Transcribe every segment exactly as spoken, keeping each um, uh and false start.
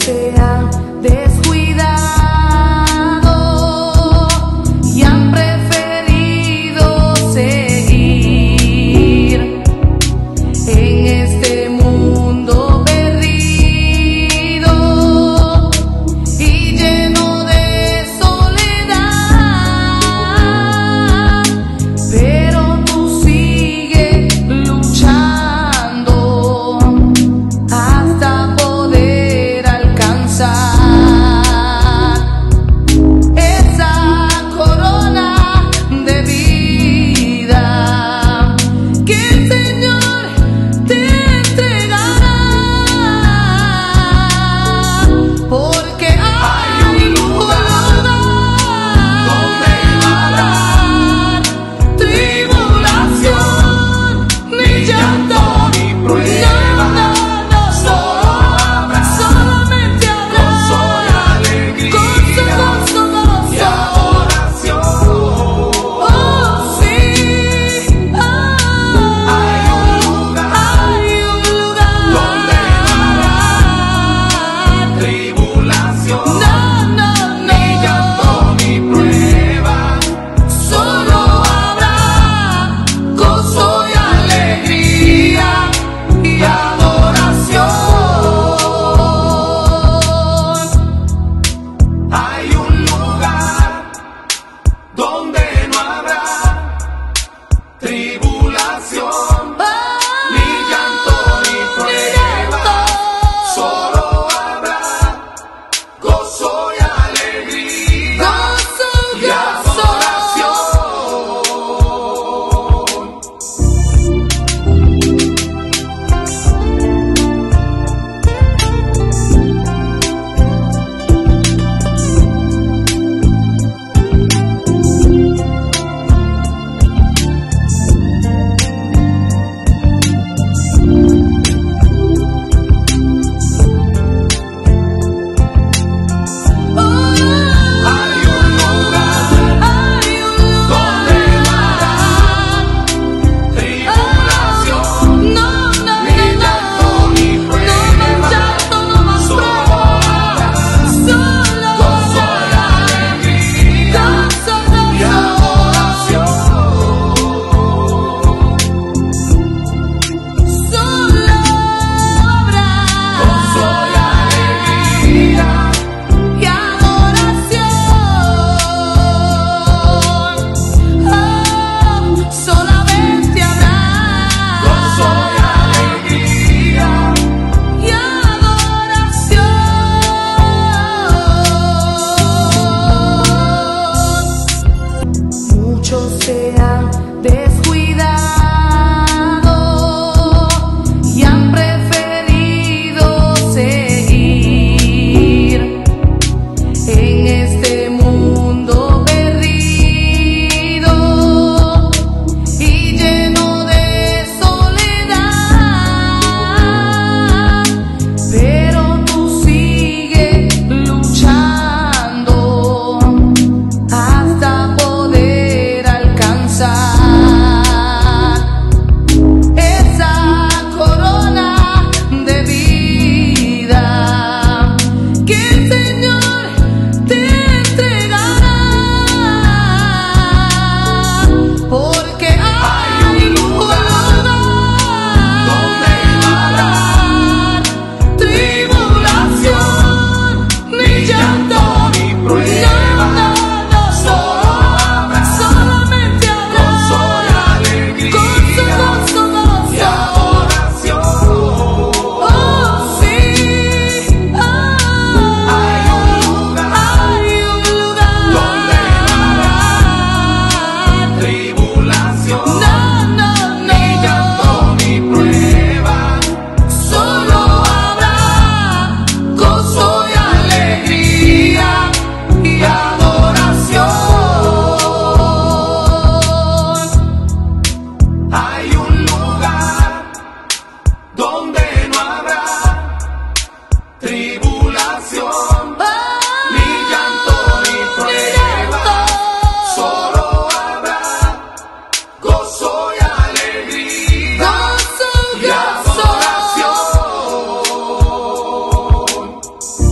se han descuidado y han preferido seguir en este mundo perdido y lleno de soledad, pero tú sigues luchando hasta poder alcanzar esa corona de vida que el Señor te entregará, porque hay un lugar donde no habrá tribulación, ni llanto, ni prueba. Se han descuidado y han preferido seguir en este mundo perdido y lleno de soledad, pero tú sigues luchando hasta poder esa corona de vida que el Señor te entregará, porque hay un lugar donde no habrá tribulación, ni llanto, ni prueba. Gozo y adoración.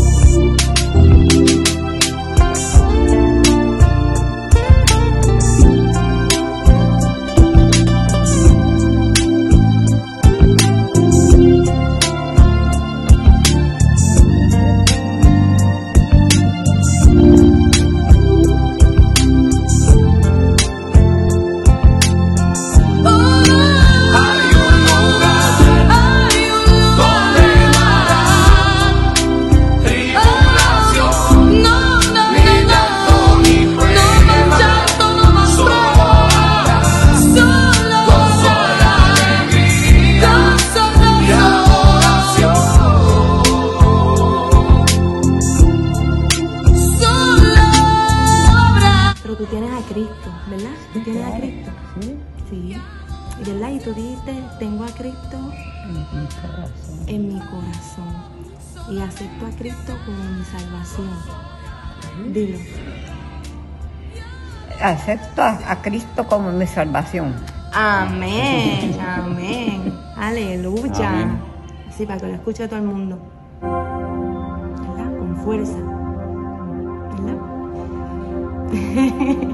Sí, tienes a claro. Cristo? Sí, Sí. ¿Verdad? Y tú dijiste, tengo a Cristo en mi corazón. en mi corazón y acepto a Cristo como mi salvación. Dilo. Acepto a, a Cristo como mi salvación. Amén, amén, aleluya. Amén. Así para que lo escuche todo el mundo. ¿Verdad? Con fuerza. ¿Verdad?